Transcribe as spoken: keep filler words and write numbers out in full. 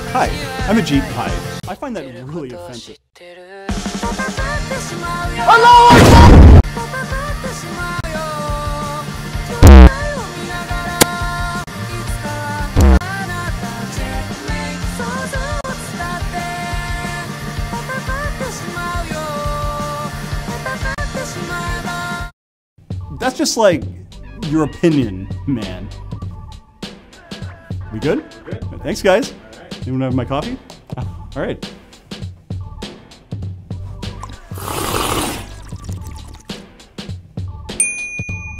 Hi, I'm Ajit Pai. I find that really offensive. That's just like your opinion, man. We good? Good. Thanks, guys. Anyone have my coffee? All right.